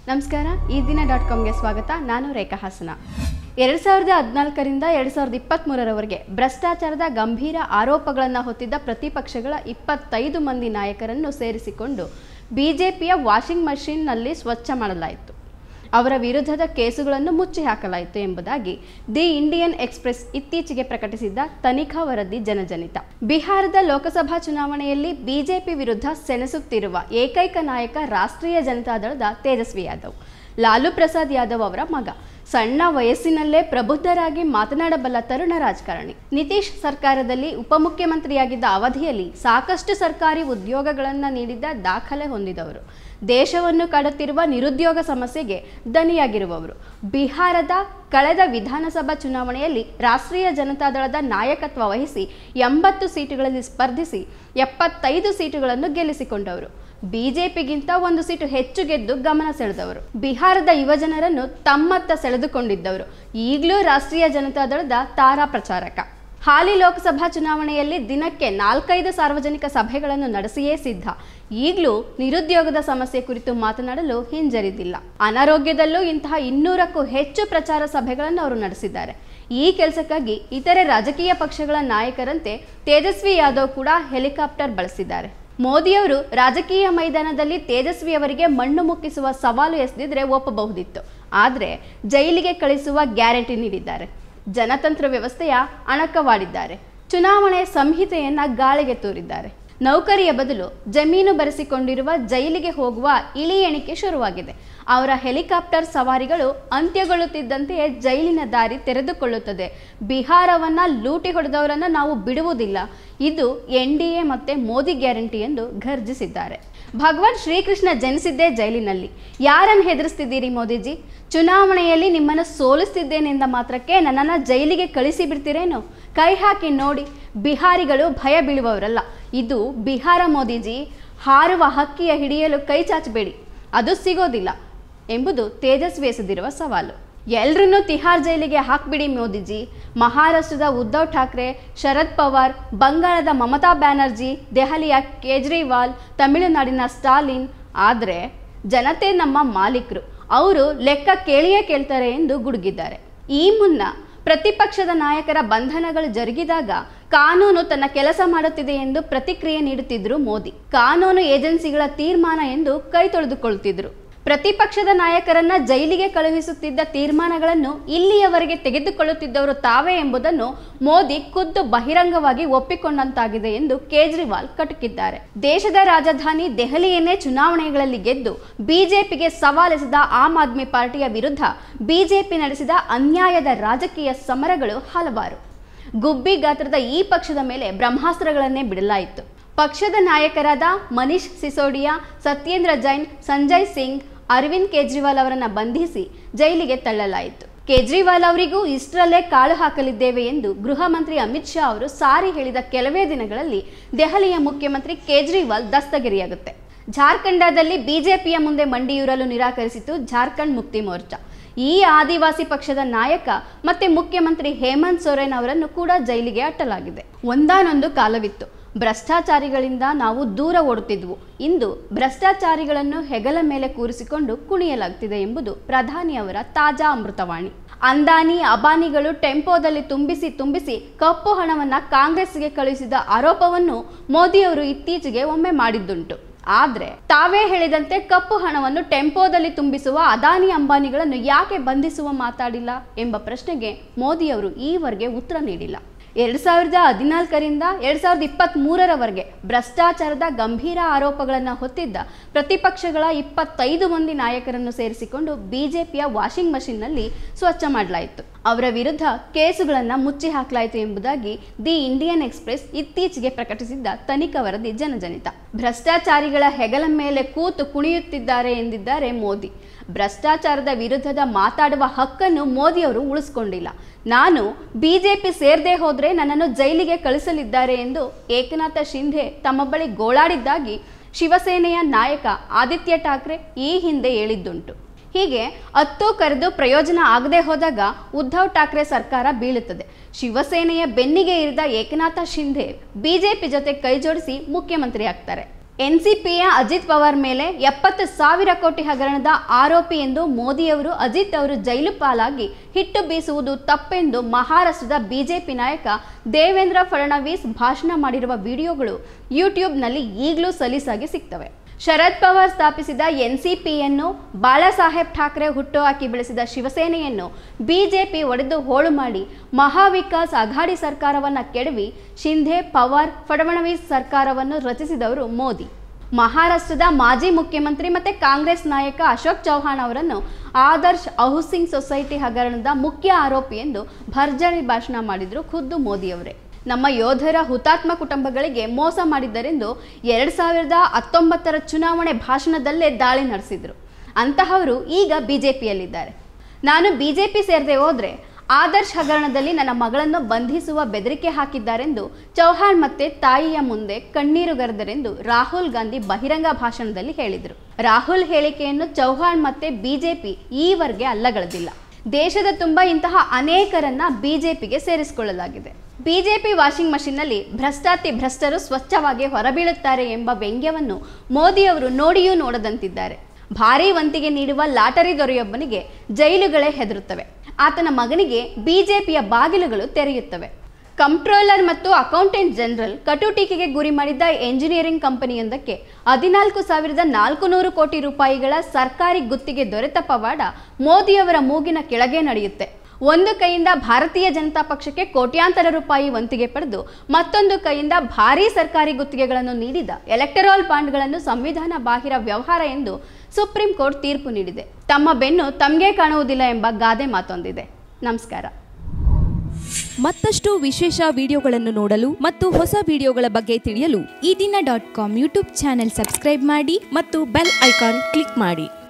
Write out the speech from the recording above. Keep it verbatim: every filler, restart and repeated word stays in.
ನಮಸ್ಕಾರ ಈ ದಿನ ಡಾಟ್ ಕಾಮ್ಗೆ ಸ್ವಾಗತ. ನಾನು ರೇಖಾ ಹಾಸನ. ಎರಡು ಸಾವಿರದ ಹದಿನಾಲ್ಕರಿಂದ ಎರಡು ಸಾವಿರದ ಇಪ್ಪತ್ತ್ಮೂರರವರೆಗೆ ಭ್ರಷ್ಟಾಚಾರದ ಗಂಭೀರ ಆರೋಪಗಳನ್ನು ಹೊತ್ತಿದ್ದ ಪ್ರತಿಪಕ್ಷಗಳ ಇಪ್ಪತ್ತೈದು ಮಂದಿ ನಾಯಕರನ್ನು ಸೇರಿಸಿಕೊಂಡು ಬಿಜೆಪಿಯ ವಾಷಿಂಗ್ ಮಷೀನ್ನಲ್ಲಿ ಸ್ವಚ್ಛ ಮಾಡಲಾಯಿತು. ಅವರ ವಿರುದ್ಧದ ಕೇಸುಗಳನ್ನು ಮುಚ್ಚಿ ಹಾಕಲಾಯಿತು ಎಂಬುದಾಗಿ ದಿ ಇಂಡಿಯನ್ ಎಕ್ಸ್‌ಪ್ರೆಸ್ ಇತ್ತೀಚೆಗೆ ಪ್ರಕಟಿಸಿದ್ದ ತನಿಖಾ ವರದಿ ಜನಜನಿತ. ಬಿಹಾರದ ಲೋಕಸಭಾ ಚುನಾವಣೆಯಲ್ಲಿ ಬಿಜೆಪಿ ವಿರುದ್ಧ ಸೆಣಸುತ್ತಿರುವ ಏಕೈಕ ನಾಯಕ ರಾಷ್ಟ್ರೀಯ ಜನತಾದಳದ ತೇಜಸ್ವಿ ಯಾದವ್. ಲಾಲು ಪ್ರಸಾದ್ ಯಾದವ್ ಅವರ ಮಗ. ಸಣ್ಣ ವಯಸ್ಸಿನಲ್ಲೇ ಪ್ರಬುದ್ಧರಾಗಿ ಮಾತನಾಡಬಲ್ಲ ತರುಣ ರಾಜಕಾರಣಿ. ನಿತೀಶ್ ಸರ್ಕಾರದಲ್ಲಿ ಉಪಮುಖ್ಯಮಂತ್ರಿಯಾಗಿದ್ದ ಅವಧಿಯಲ್ಲಿ ಸಾಕಷ್ಟು ಸರ್ಕಾರಿ ಉದ್ಯೋಗಗಳನ್ನು ನೀಡಿದ್ದ ದಾಖಲೆ ಹೊಂದಿದವರು. ದೇಶವನ್ನು ಕಾಡುತ್ತಿರುವ ನಿರುದ್ಯೋಗ ಸಮಸ್ಯೆಗೆ ದನಿಯಾಗಿರುವವರು. ಬಿಹಾರದ ಕಳೆದ ವಿಧಾನಸಭಾ ಚುನಾವಣೆಯಲ್ಲಿ ರಾಷ್ಟ್ರೀಯ ಜನತಾದಳದ ನಾಯಕತ್ವ ವಹಿಸಿ ಎಂಬತ್ತು ಸೀಟುಗಳಲ್ಲಿ ಸ್ಪರ್ಧಿಸಿ ಎಪ್ಪತ್ತೈದು ಸೀಟುಗಳನ್ನು ಗೆಲ್ಲಿಸಿಕೊಂಡವರು. ಬಿಜೆಪಿಗಿಂತ ಒಂದು ಸೀಟು ಹೆಚ್ಚು ಗೆದ್ದು ಗಮನ ಸೆಳೆದವರು. ಬಿಹಾರದ ಯುವಜನರನ್ನು ತಮ್ಮತ್ತ ಸೆಳೆದುಕೊಂಡಿದ್ದವರು. ಈಗಲೂ ರಾಷ್ಟ್ರೀಯ ಜನತಾದಳದ ತಾರಾ ಪ್ರಚಾರಕ. ಹಾಲಿ ಲೋಕಸಭಾ ಚುನಾವಣೆಯಲ್ಲಿ ದಿನಕ್ಕೆ ನಾಲ್ಕೈದು ಸಾರ್ವಜನಿಕ ಸಭೆಗಳನ್ನು ನಡೆಸಿಯೇ ಸಿದ್ಧ. ಈಗಲೂ ನಿರುದ್ಯೋಗದ ಸಮಸ್ಯೆ ಕುರಿತು ಮಾತನಾಡಲು ಹಿಂಜರಿದಿಲ್ಲ. ಅನಾರೋಗ್ಯದಲ್ಲೂ ಇಂತಹ ಇನ್ನೂರಕ್ಕೂ ಹೆಚ್ಚು ಪ್ರಚಾರ ಸಭೆಗಳನ್ನು ಅವರು ನಡೆಸಿದ್ದಾರೆ. ಈ ಕೆಲಸಕ್ಕಾಗಿ ಇತರೆ ರಾಜಕೀಯ ಪಕ್ಷಗಳ ನಾಯಕರಂತೆ ತೇಜಸ್ವಿ ಯಾದವ್ ಕೂಡ ಹೆಲಿಕಾಪ್ಟರ್ ಬಳಸಿದ್ದಾರೆ. ಮೋದಿಯವರು ರಾಜಕೀಯ ಮೈದಾನದಲ್ಲಿ ತೇಜಸ್ವಿ ಅವರಿಗೆ ಮಣ್ಣು ಮುಕ್ಕಿಸುವ ಸವಾಲು ಎಸೆದಿದ್ರೆ ಒಪ್ಪಬಹುದಿತ್ತು. ಆದರೆ ಜೈಲಿಗೆ ಕಳಿಸುವ ಗ್ಯಾರಂಟಿ ನೀಡಿದ್ದಾರೆ. ಜನತಂತ್ರ ವ್ಯವಸ್ಥೆಯ ಅಣಕವಾಡಿದ್ದಾರೆ. ಚುನಾವಣೆ ಸಂಹಿತೆಯನ್ನ ಗಾಳಿಗೆ ತೂರಿದ್ದಾರೆ. ನೌಕರಿಯ ಬದಲು ಜಮೀನು ಬರೆಸಿಕೊಂಡಿರುವ ಜೈಲಿಗೆ ಹೋಗುವ ಇಳಿ ಎಣಿಕೆ ಶುರುವಾಗಿದೆ. ಅವರ ಹೆಲಿಕಾಪ್ಟರ್ ಸವಾರಿಗಳು ಅಂತ್ಯಗೊಳ್ಳುತ್ತಿದ್ದಂತೆಯೇ ಜೈಲಿನ ದಾರಿ ತೆರೆದುಕೊಳ್ಳುತ್ತದೆ. ಬಿಹಾರವನ್ನ ಲೂಟಿ ಹೊಡೆದವರನ್ನ ನಾವು ಬಿಡುವುದಿಲ್ಲ. ಇದು ಎನ್ ಡಿ ಎ ಮತ್ತೆ ಮೋದಿ ಗ್ಯಾರಂಟಿ ಎಂದು ಘರ್ಜಿಸಿದ್ದಾರೆ. ಭಗವಾನ್ ಶ್ರೀಕೃಷ್ಣ ಜನಿಸಿದ್ದೇ ಜೈಲಿನಲ್ಲಿ. ಯಾರನ್ನು ಹೆದರಿಸ್ತಿದ್ದೀರಿ ಮೋದಿಜಿ? ಚುನಾವಣೆಯಲ್ಲಿ ನಿಮ್ಮನ್ನು ಸೋಲಿಸ್ತಿದ್ದೇನೆಂದ ಮಾತ್ರಕ್ಕೆ ನನ್ನನ್ನು ಜೈಲಿಗೆ ಕಳಿಸಿ ಬಿಡ್ತೀರೇನು? ಕೈ ಹಾಕಿ ನೋಡಿ. ಬಿಹಾರಿಗಳು ಭಯ ಬೀಳುವವರಲ್ಲ. ಇದು ಬಿಹಾರ ಮೋದಿಜಿ. ಹಾರುವ ಹಕ್ಕಿಯ ಹಿಡಿಯಲು ಕೈ ಚಾಚಬೇಡಿ, ಅದು ಸಿಗೋದಿಲ್ಲ ಎಂಬುದು ತೇಜಸ್ವಿ ಎಸೆದಿರುವ ಸವಾಲು. ಎಲ್ರನ್ನೂ ತಿಹಾರ್ ಜೈಲಿಗೆ ಹಾಕ್ಬಿಡಿ ಮೋದಿಜಿ. ಮಹಾರಾಷ್ಟ್ರದ ಉದ್ಧವ್ ಠಾಕ್ರೆ, ಶರದ್ ಪವಾರ್, ಬಂಗಾಳದ ಮಮತಾ ಬ್ಯಾನರ್ಜಿ, ದೆಹಲಿಯ ಕೇಜ್ರಿವಾಲ್, ತಮಿಳುನಾಡಿನ ಸ್ಟಾಲಿನ್. ಆದರೆ ಜನತೆ ನಮ್ಮ ಮಾಲೀಕರು, ಅವರು ಲೆಕ್ಕ ಕೇಳಿಯೇ ಕೇಳ್ತಾರೆ ಎಂದು ಗುಡುಗಿದ್ದಾರೆ. ಈ ಮುನ್ನ ಪ್ರತಿಪಕ್ಷದ ನಾಯಕರ ಬಂಧನಗಳು ಜರುಗಿದಾಗ ಕಾನೂನು ತನ್ನ ಕೆಲಸ ಮಾಡುತ್ತಿದೆ ಎಂದು ಪ್ರತಿಕ್ರಿಯೆ ನೀಡುತ್ತಿದ್ದರು ಮೋದಿ. ಕಾನೂನು ಏಜೆನ್ಸಿಗಳ ತೀರ್ಮಾನ ಎಂದು ಕೈ ತೊಳೆದುಕೊಳ್ಳುತ್ತಿದ್ದರು. ಪ್ರತಿಪಕ್ಷದ ನಾಯಕರನ್ನ ಜೈಲಿಗೆ ಕಳುಹಿಸುತ್ತಿದ್ದ ತೀರ್ಮಾನಗಳನ್ನು ಇಲ್ಲಿಯವರೆಗೆ ತೆಗೆದುಕೊಳ್ಳುತ್ತಿದ್ದವರು ತಾವೇ ಎಂಬುದನ್ನು ಮೋದಿ ಖುದ್ದು ಬಹಿರಂಗವಾಗಿ ಒಪ್ಪಿಕೊಂಡಂತಾಗಿದೆ ಎಂದು ಕೇಜ್ರಿವಾಲ್ ಕಟುಕಿದ್ದಾರೆ. ದೇಶದ ರಾಜಧಾನಿ ದೆಹಲಿಯನ್ನೇ ಚುನಾವಣೆಗಳಲ್ಲಿ ಗೆದ್ದು ಬಿಜೆಪಿಗೆ ಸವಾಲೆಸೆದ ಆಮ್ ಆದ್ಮಿ ಪಾರ್ಟಿಯ ವಿರುದ್ಧ ಬಿಜೆಪಿ ನಡೆಸಿದ ಅನ್ಯಾಯದ ರಾಜಕೀಯ ಸಮರಗಳು ಹಲವಾರು. ಗುಬ್ಬಿ ಗಾತ್ರದ ಈ ಪಕ್ಷದ ಮೇಲೆ ಬ್ರಹ್ಮಾಸ್ತ್ರಗಳನ್ನೇ ಬಿಡಲಾಯಿತು. ಪಕ್ಷದ ನಾಯಕರಾದ ಮನೀಶ್ ಸಿಸೋಡಿಯಾ, ಸತ್ಯೇಂದ್ರ ಜೈನ್, ಸಂಜಯ್ ಸಿಂಗ್, ಅರವಿಂದ್ ಕೇಜ್ರಿವಾಲ್ ಅವರನ್ನು ಬಂಧಿಸಿ ಜೈಲಿಗೆ ತಳ್ಳಲಾಯಿತು. ಕೇಜ್ರಿವಾಲ್ ಅವರಿಗೂ ಇಷ್ಟರಲ್ಲೇ ಕಾಳು ಹಾಕಲಿದ್ದೇವೆ ಎಂದು ಗೃಹ ಮಂತ್ರಿ ಅಮಿತ್ ಶಾ ಅವರು ಸಾರಿ ಹೇಳಿದ ಕೆಲವೇ ದಿನಗಳಲ್ಲಿ ದೆಹಲಿಯ ಮುಖ್ಯಮಂತ್ರಿ ಕೇಜ್ರಿವಾಲ್ ದಸ್ತಗಿರಿಯಾಗುತ್ತೆ. ಜಾರ್ಖಂಡದಲ್ಲಿ ಬಿಜೆಪಿಯ ಮುಂದೆ ಮಂಡಿಯೂರಲು ನಿರಾಕರಿಸಿತು ಜಾರ್ಖಂಡ್ ಮುಕ್ತಿ ಮೋರ್ಚಾ. ಈ ಆದಿವಾಸಿ ಪಕ್ಷದ ನಾಯಕ ಮತ್ತೆ ಮುಖ್ಯಮಂತ್ರಿ ಹೇಮಂತ್ ಸೊರೇನ್ ಅವರನ್ನು ಕೂಡ ಜೈಲಿಗೆ ಅಟ್ಟಲಾಗಿದೆ. ಒಂದಾನೊಂದು ಕಾಲವಿತ್ತು, ಭ್ರಷ್ಟಾಚಾರಿಗಳಿಂದ ನಾವು ದೂರ ಓಡುತ್ತಿದ್ವು. ಇಂದು ಭ್ರಷ್ಟಾಚಾರಿಗಳನ್ನು ಹೆಗಲ ಮೇಲೆ ಕೂರಿಸಿಕೊಂಡು ಕುಣಿಯಲಾಗ್ತಿದೆ ಎಂಬುದು ಪ್ರಧಾನಿಯವರ ತಾಜಾ ಅಮೃತವಾಣಿ. ಅಂದಾನಿ ಅಬಾನಿಗಳು ಟೆಂಪೋದಲ್ಲಿ ತುಂಬಿಸಿ ತುಂಬಿಸಿ ಕಪ್ಪು ಹಣವನ್ನ ಕಾಂಗ್ರೆಸ್ಗೆ ಕಳುಹಿಸಿದ ಆರೋಪವನ್ನು ಮೋದಿಯವರು ಇತ್ತೀಚೆಗೆ ಒಮ್ಮೆ ಮಾಡಿದ್ದುಂಟು. ಆದರೆ ತಾವೇ ಹೇಳಿದಂತೆ ಕಪ್ಪು ಹಣವನ್ನು ಟೆಂಪೋದಲ್ಲಿ ತುಂಬಿಸುವ ಅದಾನಿ ಅಂಬಾನಿಗಳನ್ನು ಯಾಕೆ ಬಂಧಿಸುವ ಮಾತಾಡಿಲ್ಲ ಎಂಬ ಪ್ರಶ್ನೆಗೆ ಮೋದಿಯವರು ಈವರೆಗೆ ಉತ್ತರ ನೀಡಿಲ್ಲ. ಎರಡು ಸಾವಿರದ ಹದಿನಾಲ್ಕರಿಂದ ಎರಡು ಸಾವಿರದ ಇಪ್ಪತ್ತ್ ಮೂರರವರೆಗೆ ಭ್ರಷ್ಟಾಚಾರದ ಗಂಭೀರ ಆರೋಪಗಳನ್ನು ಹೊತ್ತಿದ್ದ ಪ್ರತಿಪಕ್ಷಗಳ ಇಪ್ಪತ್ತೈದು ಮಂದಿ ನಾಯಕರನ್ನು ಸೇರಿಸಿಕೊಂಡು ಬಿಜೆಪಿಯ ವಾಷಿಂಗ್ ಮಷೀನ್ನಲ್ಲಿ ಸ್ವಚ್ಛ ಮಾಡಲಾಯಿತು. ಅವರ ವಿರುದ್ಧ ಕೇಸುಗಳನ್ನು ಮುಚ್ಚಿ ಹಾಕಲಾಯಿತು ಎಂಬುದಾಗಿ ದಿ ಇಂಡಿಯನ್ ಎಕ್ಸ್‌ಪ್ರೆಸ್ ಇತ್ತೀಚೆಗೆ ಪ್ರಕಟಿಸಿದ್ದ ತನಿಖಾ ವರದಿ ಜನಜನಿತ. ಭ್ರಷ್ಟಾಚಾರಿಗಳ ಹೆಗಲ ಮೇಲೆ ಕೂತು ಕುಣಿಯುತ್ತಿದ್ದಾರೆ ಎಂದಿದ್ದಾರೆ ಮೋದಿ. ಭ್ರಷ್ಟಾಚಾರದ ವಿರುದ್ಧದ ಮಾತಾಡುವ ಹಕ್ಕನ್ನು ಮೋದಿಯವರು ಉಳಿಸ್ಕೊಂಡಿಲ್ಲ. ನಾನು ಬಿಜೆಪಿ ಸೇರದೆ ಹೋದರೆ ನನ್ನನ್ನು ಜೈಲಿಗೆ ಕಳಿಸಲಿದ್ದಾರೆ ಎಂದು ಏಕನಾಥ ಶಿಂಧೆ ತಮ್ಮ ಬಳಿ ಗೋಳಾಡಿದ್ದಾಗಿ ಶಿವಸೇನೆಯ ನಾಯಕ ಆದಿತ್ಯ ಠಾಕ್ರೆ ಈ ಹಿಂದೆ ಹೇಳಿದ್ದುಂಟು. ಹೀಗೆ ಹತ್ತು ಕರೆದು ಪ್ರಯೋಜನ ಆಗದೆ ಹೋದಾಗ ಉದ್ಧವ್ ಠಾಕ್ರೆ ಸರ್ಕಾರ ಬೀಳುತ್ತದೆ. ಶಿವಸೇನೆಯ ಬೆನ್ನಿಗೆ ಇರಿದ ಏಕನಾಥ ಶಿಂಧೆ ಬಿಜೆಪಿ ಜೊತೆ ಕೈ ಜೋಡಿಸಿ ಮುಖ್ಯಮಂತ್ರಿ ಆಗ್ತಾರೆ. ಎನ್ಸಿಪಿಯ ಅಜಿತ್ ಪವಾರ್ ಮೇಲೆ ಎಪ್ಪತ್ತು ಸಾವಿರ ಕೋಟಿ ಹಗರಣದ ಆರೋಪಿ ಎಂದು ಮೋದಿಯವರು ಅಜಿತ್ ಅವರು ಜೈಲು ಪಾಲಾಗಿ ಹಿಟ್ಟು ಬೀಸುವುದು ತಪ್ಪೆಂದು ಮಹಾರಾಷ್ಟ್ರದ ಬಿಜೆಪಿ ನಾಯಕ ದೇವೇಂದ್ರ ಫಡ್ನವೀಸ್ ಭಾಷಣ ಮಾಡಿರುವ ವಿಡಿಯೋಗಳು ಯೂಟ್ಯೂಬ್ನಲ್ಲಿ ಈಗಲೂ ಸಲೀಸಾಗಿ ಸಿಗ್ತವೆ. ಶರದ್ ಪವಾರ್ ಸ್ಥಾಪಿಸಿದ ಎನ್ಸಿಪಿಯನ್ನು, ಬಾಳಾಸಾಹೇಬ್ ಠಾಕ್ರೆ ಹುಟ್ಟುಹಾಕಿ ಬೆಳೆಸಿದ ಶಿವಸೇನೆಯನ್ನು ಬಿಜೆಪಿ ಒಡೆದು ಹೋಳು ಮಾಡಿ ಮಹಾವಿಕಾಸ್ ಅಘಾಡಿ ಸರ್ಕಾರವನ್ನು ಕೆಡವಿ ಶಿಂಧೆ, ಪವಾರ್, ಫಡ್ನವೀಸ್ ಸರ್ಕಾರವನ್ನು ರಚಿಸಿದವರು ಮೋದಿ. ಮಹಾರಾಷ್ಟ್ರದ ಮಾಜಿ ಮುಖ್ಯಮಂತ್ರಿ ಮತ್ತು ಕಾಂಗ್ರೆಸ್ ನಾಯಕ ಅಶೋಕ್ ಚೌಹಾಣ್ ಅವರನ್ನು ಆದರ್ಶ್ ಹೌಸಿಂಗ್ ಸೊಸೈಟಿ ಹಗರಣದ ಮುಖ್ಯ ಆರೋಪಿ ಎಂದು ಭರ್ಜರಿ ಭಾಷಣ ಮಾಡಿದರು ಖುದ್ದು ಮೋದಿಯವರೇ. ನಮ್ಮ ಯೋಧರ ಹುತಾತ್ಮ ಕುಟುಂಬಗಳಿಗೆ ಮೋಸ ಮಾಡಿದ್ದರೆಂದು ಎರಡು ಸಾವಿರದ ಹತ್ತೊಂಬತ್ತರ ಚುನಾವಣೆ ಭಾಷಣದಲ್ಲೇ ದಾಳಿ ನಡೆಸಿದರು. ಅಂತಹವರು ಈಗ ಬಿಜೆಪಿಯಲ್ಲಿದ್ದಾರೆ. ನಾನು ಬಿಜೆಪಿ ಸೇರದೆ ಹೋದರೆ ಆದರ್ಶ್ ಹಗರಣದಲ್ಲಿ ನನ್ನ ಮಗಳನ್ನು ಬಂಧಿಸುವ ಬೆದರಿಕೆ ಹಾಕಿದ್ದಾರೆಂದು ಚೌಹಾಣ್ ಮತ್ತೆ ತಾಯಿಯ ಮುಂದೆ ಕಣ್ಣೀರುಗರೆದರೆಂದು ರಾಹುಲ್ ಗಾಂಧಿ ಬಹಿರಂಗ ಭಾಷಣದಲ್ಲಿ ಹೇಳಿದರು. ರಾಹುಲ್ ಹೇಳಿಕೆಯನ್ನು ಚೌಹಾಣ್ ಮತ್ತೆ ಬಿಜೆಪಿ ಈವರೆಗೆ ಅಲ್ಲಗಳೆದಿಲ್ಲ. ದೇಶದ ತುಂಬ ಇಂತಹ ಅನೇಕರನ್ನ ಬಿಜೆಪಿಗೆ ಸೇರಿಸಿಕೊಳ್ಳಲಾಗಿದೆ. ಬಿಜೆಪಿ ವಾಷಿಂಗ್ ಮಷಿನ್ನಲ್ಲಿ ಭ್ರಷ್ಟಾತಿ ಭ್ರಷ್ಟರು ಸ್ವಚ್ಛವಾಗಿ ಹೊರಬೀಳುತ್ತಾರೆ ಎಂಬ ವ್ಯಂಗ್ಯವನ್ನು ಮೋದಿಯವರು ನೋಡಿಯೂ ನೋಡದಂತಿದ್ದಾರೆ. ಭಾರೀ ವಂತಿಗೆ ನೀಡುವ ಲಾಟರಿ ದೊರೆಯೊಬ್ಬನಿಗೆ ಜೈಲುಗಳೇ ಹೆದರುತ್ತವೆ. ಆತನ ಮಗನಿಗೆ ಬಿಜೆಪಿಯ ಬಾಗಿಲುಗಳು ತೆರೆಯುತ್ತವೆ. ಕಂಟ್ರೋಲರ್ ಮತ್ತು ಅಕೌಂಟೆಂಟ್ ಜನರಲ್ ಕಟು ಟೀಕೆಗೆ ಗುರಿ ಮಾಡಿದ್ದ ಎಂಜಿನಿಯರಿಂಗ್ ಕಂಪನಿಯೊಂದಕ್ಕೆ ಹದಿನಾಲ್ಕು ಸಾವಿರದ ನಾಲ್ಕು ನೂರು ಕೋಟಿ ರೂಪಾಯಿಗಳ ಸರ್ಕಾರಿ ಗುತ್ತಿಗೆ ದೊರೆತ ಪವಾಡ ಮೋದಿಯವರ ಮೂಗಿನ ಕೆಳಗೆ ನಡೆಯುತ್ತೆ. ಒಂದು ಕೈಯಿಂದ ಭಾರತೀಯ ಜನತಾ ಪಕ್ಷಕ್ಕೆ ಕೋಟ್ಯಾಂತರ ರೂಪಾಯಿ ವಂತಿಗೆ ಪಡೆದು ಮತ್ತೊಂದು ಕೈಯಿಂದ ಭಾರೀ ಸರ್ಕಾರಿ ಗುತ್ತಿಗೆಗಳನ್ನು ನೀಡಿದ ಎಲೆಕ್ಟರಲ್ ಬಾಂಡ್ಗಳನ್ನು ಸಂವಿಧಾನ ಬಾಹಿರ ವ್ಯವಹಾರ ಎಂದು ಸುಪ್ರೀಂ ಕೋರ್ಟ್ ತೀರ್ಪು ನೀಡಿದೆ. ತಮ್ಮ ಬೆನ್ನು ತಮಗೆ ಕಾಣುವುದಿಲ್ಲ ಎಂಬ ಗಾದೆ ಮಾತೊಂದಿದೆ. ನಮಸ್ಕಾರ. ಮತ್ತಷ್ಟು ವಿಶೇಷ ವಿಡಿಯೋಗಳನ್ನು ನೋಡಲು ಮತ್ತು ಹೊಸ ವಿಡಿಯೋಗಳ ಬಗ್ಗೆ ತಿಳಿಯಲು ಈ ದಿನ dot com YouTube channel subscribe ಮಾಡಿ ಮತ್ತು ಬೆಲ್ ಐಕಾನ್ ಕ್ಲಿಕ್ ಮಾಡಿ.